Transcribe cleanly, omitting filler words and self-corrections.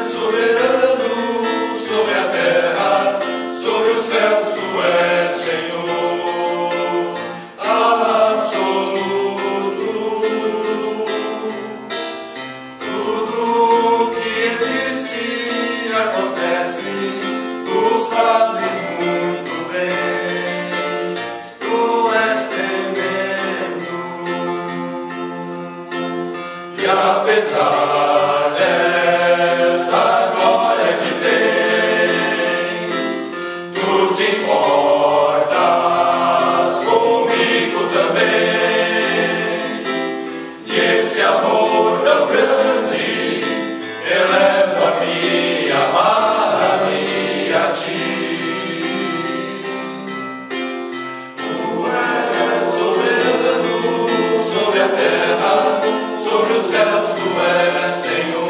soberano sobre a terra, sobre os céus, tu és Senhor absoluto. Tudo que existe acontece, tu sabes muito bem, tu és tremendo. E apesar dessa glória que tens, tu te importas comigo também. E esse amor tão grande eleva-me, amar-me a ti. Tu és soberano sobre a terra, sobre os céus, tu és Senhor